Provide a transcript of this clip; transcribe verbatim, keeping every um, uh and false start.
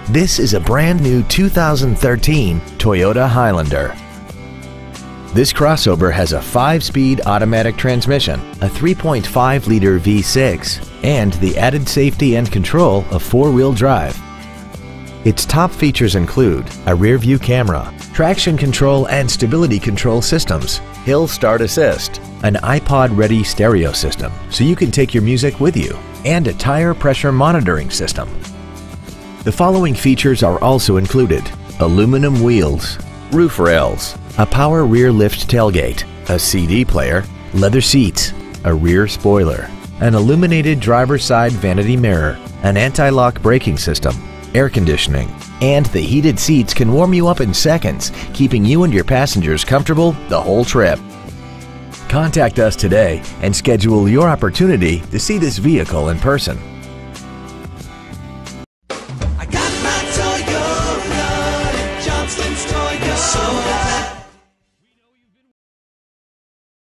This is a brand new two thousand thirteen Toyota Highlander. This crossover has a five-speed automatic transmission, a three point five liter V six, and the added safety and control of four-wheel drive. Its top features include a rear-view camera, traction control and stability control systems, hill start assist, an iPod-ready stereo system so you can take your music with you, and a tire pressure monitoring system. The following features are also included: aluminum wheels, roof rails, a power rear lift tailgate, a C D player, leather seats, a rear spoiler, an illuminated driver's side vanity mirror, an anti-lock braking system, air conditioning, and the heated seats can warm you up in seconds, keeping you and your passengers comfortable the whole trip. Contact us today and schedule your opportunity to see this vehicle in person.